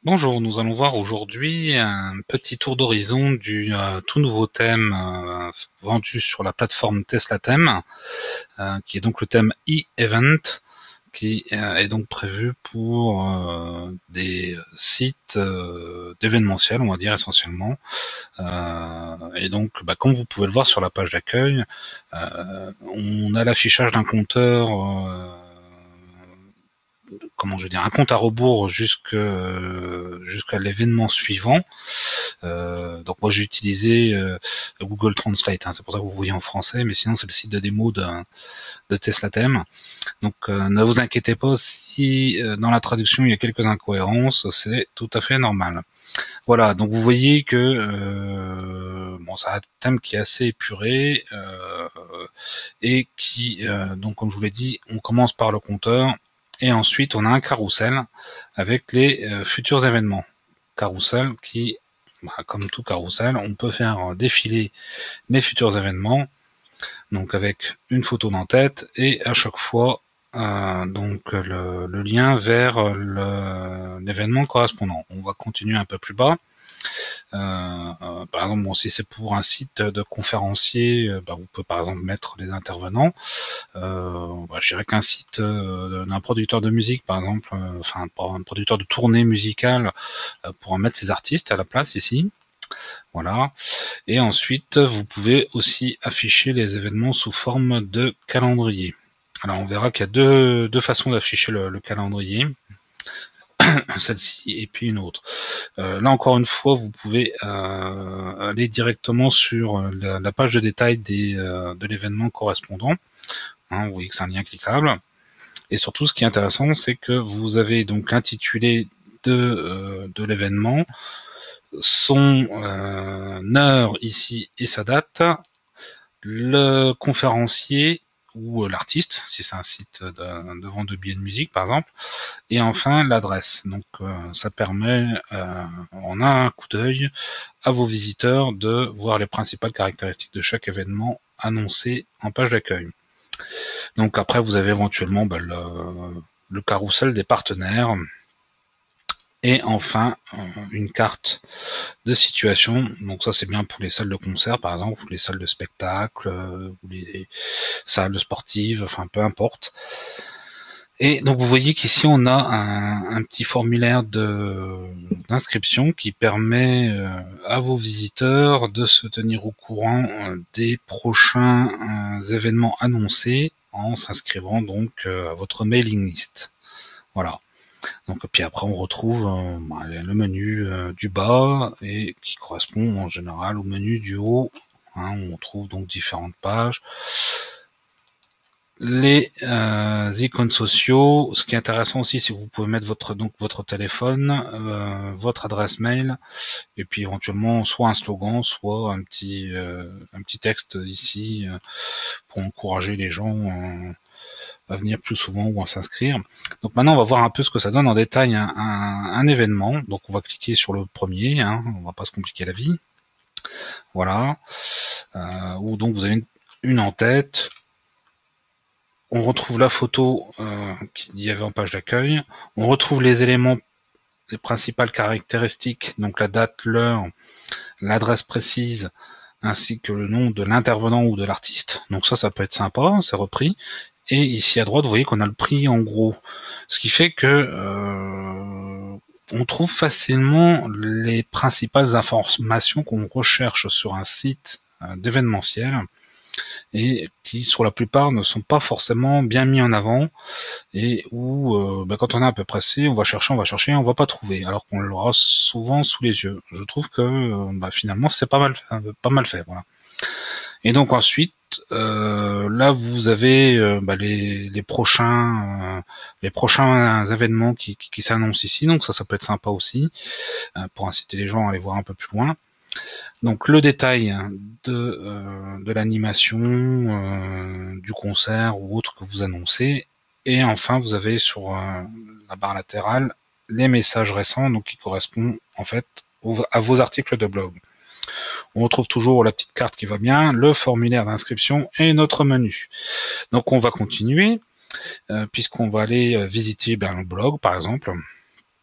Bonjour, nous allons voir aujourd'hui un petit tour d'horizon du tout nouveau thème vendu sur la plateforme Tesla Theme, qui est donc le thème e-Event, qui est donc prévu pour des sites d'événementiel, on va dire essentiellement. Et donc, comme vous pouvez le voir sur la page d'accueil, on a l'affichage d'un compteur comment je veux dire, un compte à rebours jusqu'à l'événement suivant. Donc moi j'ai utilisé Google Translate, hein, c'est pour ça que vous voyez en français, mais sinon c'est le site de démo de Tesla Theme. Donc ne vous inquiétez pas si dans la traduction il y a quelques incohérences, c'est tout à fait normal. Voilà, donc vous voyez que bon, c'est un thème qui est assez épuré et qui, donc comme je vous l'ai dit, on commence par le compteur et ensuite on a un carrousel avec les futurs événements. Carrousel qui, comme tout carrousel, on peut faire défiler les futurs événements, donc avec une photo d'en-tête et à chaque fois donc le lien vers l'événement correspondant. On va continuer un peu plus bas. Par exemple, bon, si c'est pour un site de conférencier, vous pouvez par exemple mettre les intervenants. Je dirais qu'un site d'un producteur de musique, par exemple, enfin un producteur de tournée musicale, pourra mettre ses artistes à la place ici. Voilà. Et ensuite, vous pouvez aussi afficher les événements sous forme de calendrier. Alors, on verra qu'il y a deux façons d'afficher le calendrier. Celle-ci et puis une autre. Là encore une fois, vous pouvez aller directement sur la page de détail de l'événement correspondant. Hein, vous voyez que c'est un lien cliquable. Et surtout, ce qui est intéressant, c'est que vous avez donc l'intitulé de l'événement, son heure ici et sa date, le conférencier ou l'artiste, si c'est un site de vente de billets de musique par exemple, et enfin l'adresse. Donc ça permet en un coup d'œil à vos visiteurs de voir les principales caractéristiques de chaque événement annoncé en page d'accueil. Donc après vous avez éventuellement le carrousel des partenaires et enfin une carte de situation. Donc ça c'est bien pour les salles de concert par exemple, ou les salles de spectacle, ou les salles sportives, enfin peu importe. Et donc vous voyez qu'ici on a un petit formulaire d'inscription qui permet à vos visiteurs de se tenir au courant des prochains événements annoncés en s'inscrivant donc à votre mailing list. Voilà. Donc puis après on retrouve le menu du bas et qui correspond en général au menu du haut, hein, où on trouve donc différentes pages. Les icônes sociaux, ce qui est intéressant aussi, c'est que vous pouvez mettre votre téléphone, votre adresse mail, et puis éventuellement soit un slogan, soit un petit texte ici pour encourager les gens à venir plus souvent ou à s'inscrire. Donc maintenant, on va voir un peu ce que ça donne en détail un événement. Donc on va cliquer sur le premier, hein, on va pas se compliquer la vie. Voilà. Où donc vous avez une en-tête. On retrouve la photo qu'il y avait en page d'accueil. On retrouve les éléments, les principales caractéristiques, donc la date, l'heure, l'adresse précise, ainsi que le nom de l'intervenant ou de l'artiste. Donc ça peut être sympa, c'est repris. Et ici à droite, vous voyez qu'on a le prix en gros. Ce qui fait que on trouve facilement les principales informations qu'on recherche sur un site d'événementiel et qui, sur la plupart, ne sont pas forcément bien mis en avant et où, quand on est un peu pressé, on va chercher, on va pas trouver, alors qu'on l'aura souvent sous les yeux. Je trouve que finalement, c'est pas mal fait, voilà. Et donc ensuite, là vous avez les prochains événements qui s'annoncent ici, donc ça peut être sympa aussi pour inciter les gens à aller voir un peu plus loin. Donc le détail de l'animation, du concert ou autre que vous annoncez, et enfin vous avez sur la barre latérale les messages récents, donc qui correspondent en fait à vos articles de blog. On retrouve toujours la petite carte qui va bien, le formulaire d'inscription et notre menu. Donc on va continuer, puisqu'on va aller visiter le blog par exemple.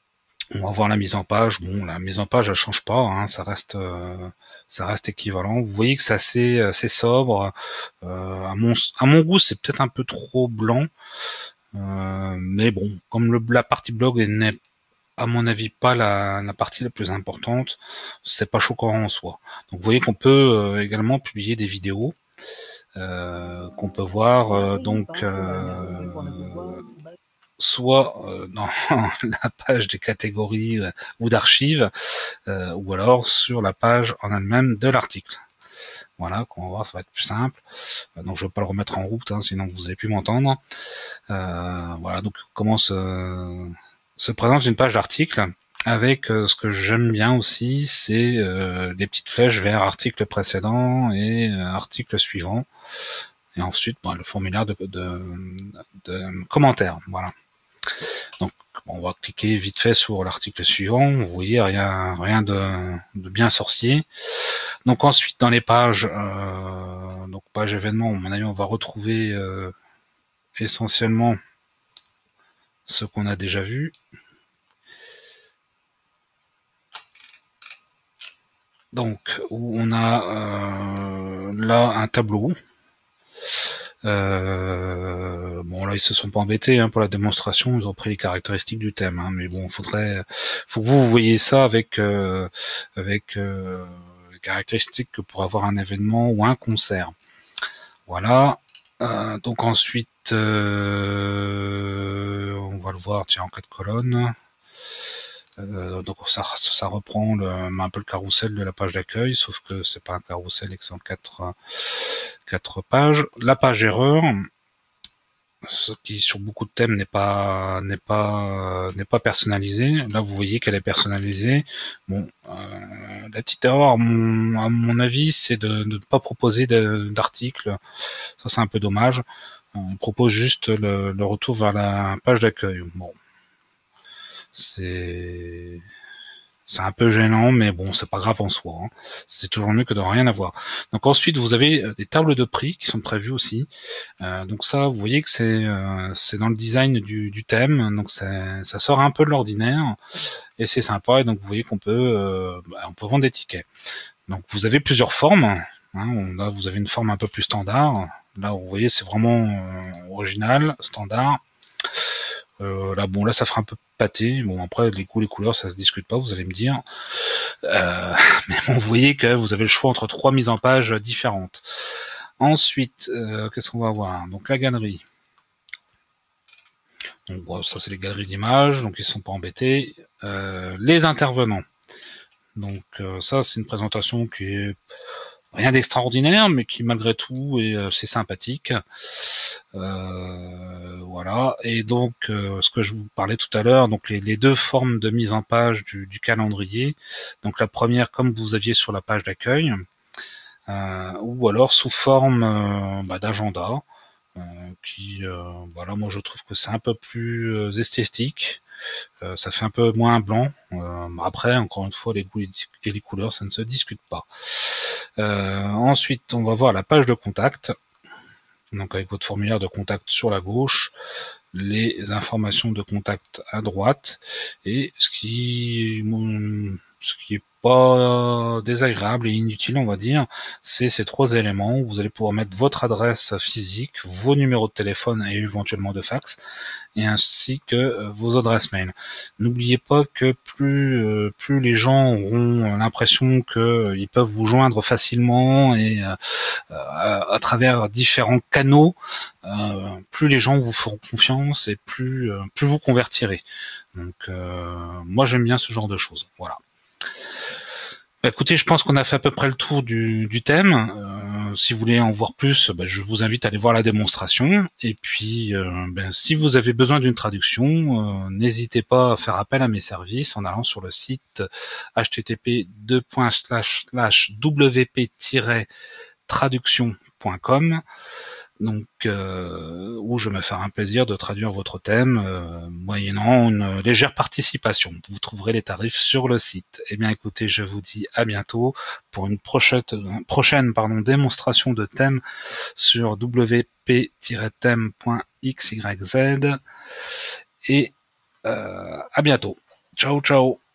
On va voir la mise en page. Bon, la mise en page, elle change pas, hein, ça reste équivalent. Vous voyez que c'est assez sobre. À mon goût, c'est peut-être un peu trop blanc, mais bon, comme la partie blog n'est à mon avis pas la partie la plus importante, c'est pas choquant en soi. Donc vous voyez qu'on peut également publier des vidéos qu'on peut voir soit dans la page des catégories ou d'archives, ou alors sur la page en elle-même de l'article. Voilà, qu'on va voir, ça va être plus simple. Donc je ne vais pas le remettre en route, hein, sinon vous allez plus m'entendre. Voilà, donc comment se présente une page d'article avec ce que j'aime bien aussi, c'est les petites flèches vers article précédent et article suivant. Et ensuite, le formulaire de commentaires. Voilà. Donc, on va cliquer vite fait sur l'article suivant. Vous voyez, rien de bien sorcier. Donc ensuite, dans les pages, donc page événements, à mon avis, on va retrouver essentiellement ce qu'on a déjà vu. Donc, où on a là un tableau. Bon, là, ils se sont pas embêtés pour la démonstration, ils ont pris les caractéristiques du thème, mais bon, faut que vous voyez ça avec les caractéristiques que pour avoir un événement ou un concert. Voilà. Donc ensuite, on va le voir, tiens, en 4 colonnes. Donc ça reprend un peu le carrousel de la page d'accueil, sauf que c'est pas un carrousel avec 104 pages. La page erreur, ce qui sur beaucoup de thèmes n'est pas personnalisé. Là, vous voyez qu'elle est personnalisée. Bon, la petite erreur, à mon avis, c'est de ne pas proposer d'article. Ça, c'est un peu dommage. On propose juste le retour vers la page d'accueil. Bon, c'est un peu gênant, mais bon, c'est pas grave en soi. C'est toujours mieux que de rien avoir. Donc ensuite, vous avez des tables de prix qui sont prévues aussi. Donc ça, vous voyez que c'est dans le design du thème, donc ça sort un peu de l'ordinaire et c'est sympa. Et donc vous voyez qu'on peut vendre des tickets. Donc vous avez plusieurs formes. Là, vous avez une forme un peu plus standard. Là, vous voyez, c'est vraiment original, standard. Là, ça fera un peu pâté. Bon, après, les goûts, les couleurs, ça se discute pas, vous allez me dire. Mais bon, vous voyez que vous avez le choix entre 3 mises en page différentes. Ensuite, qu'est-ce qu'on va voir? Donc, la galerie. Donc, bon, ça, c'est les galeries d'images, donc ils ne sont pas embêtés. Les intervenants. Donc, ça, c'est une présentation qui est rien d'extraordinaire, mais qui malgré tout est assez sympathique. Voilà. Et donc, ce que je vous parlais tout à l'heure, donc les deux formes de mise en page du calendrier. Donc la première, comme vous aviez sur la page d'accueil, ou alors sous forme d'agenda, qui, voilà, moi je trouve que c'est un peu plus esthétique. Ça fait un peu moins blanc. Après, encore une fois, les goûts et les couleurs, ça ne se discute pas. Ensuite, on va voir la page de contact. Donc avec votre formulaire de contact sur la gauche, les informations de contact à droite, et ce qui est pas désagréable et inutile, on va dire, c'est ces 3 éléments où vous allez pouvoir mettre votre adresse physique, vos numéros de téléphone et éventuellement de fax, et ainsi que vos adresses mail. N'oubliez pas que plus les gens auront l'impression qu'ils peuvent vous joindre facilement et à travers différents canaux, plus les gens vous feront confiance et plus vous convertirez. Donc moi j'aime bien ce genre de choses. Voilà. Écoutez, je pense qu'on a fait à peu près le tour du thème. Si vous voulez en voir plus, je vous invite à aller voir la démonstration. Et puis, si vous avez besoin d'une traduction, n'hésitez pas à faire appel à mes services en allant sur le site http://wp-traduction.com. Donc, où je me ferai un plaisir de traduire votre thème moyennant une légère participation. Vous trouverez les tarifs sur le site. Eh bien, écoutez, je vous dis à bientôt pour une prochaine démonstration de thème sur wp-thème.xyz et à bientôt. Ciao, ciao.